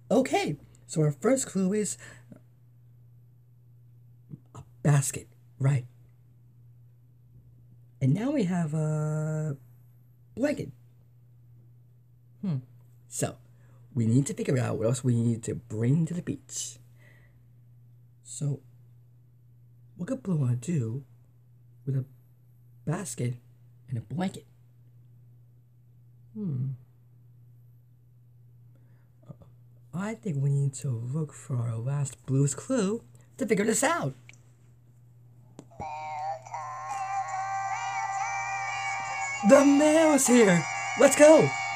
Okay, so our first clue is a basket, right? And now we have a blanket. So, we need to figure out what else we need to bring to the beach. So, what could Blue want to do with a basket and a blanket? I think we need to look for our last Blue's clue to figure this out. The mail's here! Let's go!